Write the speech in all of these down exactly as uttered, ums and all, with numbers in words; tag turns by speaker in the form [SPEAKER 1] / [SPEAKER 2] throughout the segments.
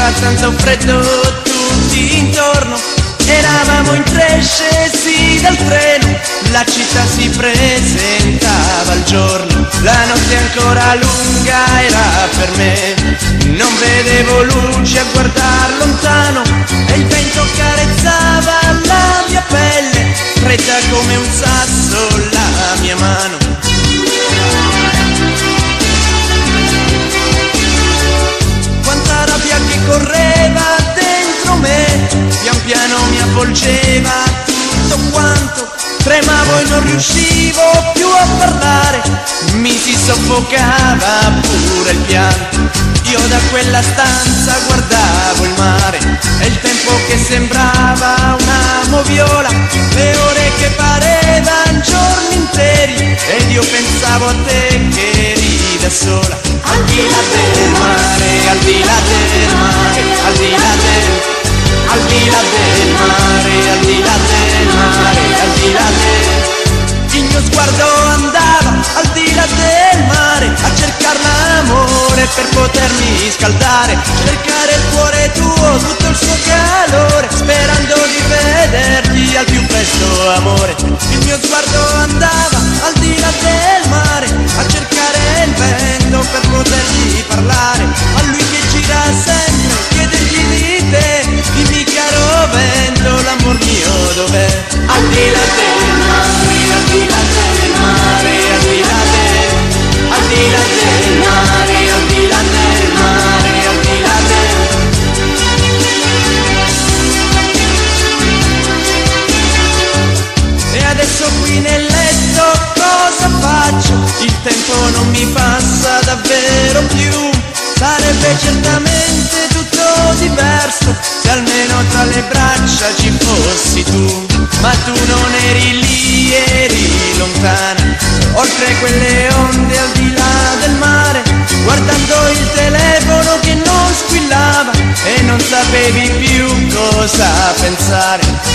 [SPEAKER 1] faceva tanto freddo tutti intorno. Eravamo in tre scesi dal treno, la città si presentava al giorno. La notte ancora lunga era per me, non vedevo luce a guardar lontano, e il vento carezzava la mia pelle, fredda come un sasso la mia mano. Quanta rabbia che correva dentro me, pian piano mi avvolgeva tutto quanto, tremavo e non riuscivo più a parlare, mi si soffocava pure il pianto. Io da quella stanza guardavo il mare e il tempo che sembrava una moviola, le ore che parevan giorni interi, ed io pensavo a te che eri da sola. Al di là del mare, al di là del mare, al di là del al di là del mare, al di là del mare, al di là del... Il mio sguardo andava al di là del mare a cercare l'amore per potermi scaldare, cercare il cuore tuo, tutto il suo calore, sperando di vederti al più presto, amore. Il mio sguardo andava al di là del mare a cercare il vento per potergli parlare, a lui che gira sempre, chiedergli di te, dimmi caro vento, l'amor mio dov'è? Al di là del mare, al di là del mare, al di là del, al di là del mare, al di là del mare, al di là del... E adesso qui nel letto cosa faccio? Il tempo non mi passa davvero più, sarebbe certamente tutto diverso se almeno tra le braccia ci fossi tu, ma tu non eri lì, eri lontana, oltre quelle onde al di là del mare, guardando il telefono che non squillava e non sapevi più cosa pensare.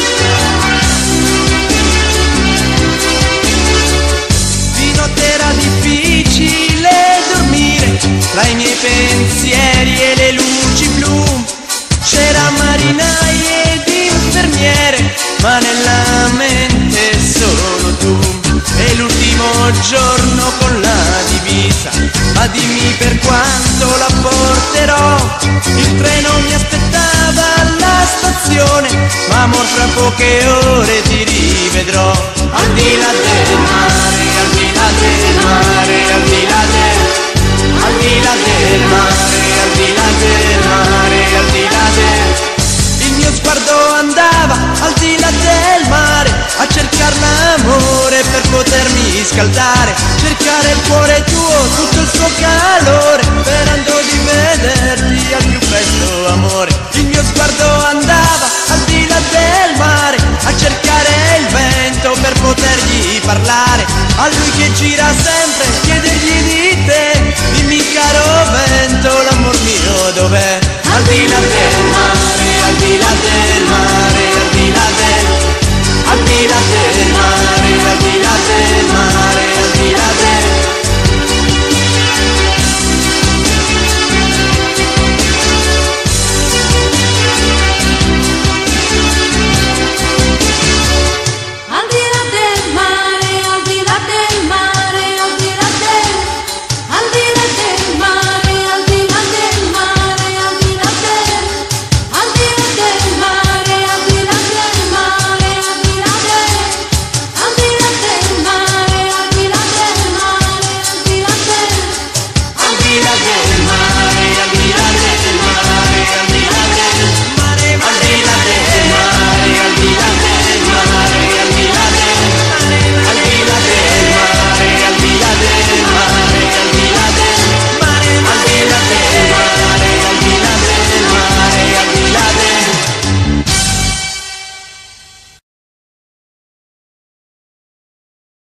[SPEAKER 1] Di notte era difficile dormire, tra i miei pensieri e le luci blu, c'era marinai ed infermiere, ma nella mente solo tu. E l'ultimo giorno con la divisa, ma dimmi per quanto la porterò, il treno mi aspettava alla stazione, ma amor fra poche ore ti rivedrò. Al di là del mare, al di là del mare, al di là del, al di là del mare, al di là del mare, al di là del... Il mio sguardo andava al di là del mare a cercare l'amore per potermi scaldare, cercare il cuore tuo, tutto il suo calore, sperando di vederti al più presto, amore. Il mio sguardo andava al di là del mare a cercare il vento per potergli parlare, a lui che gira sempre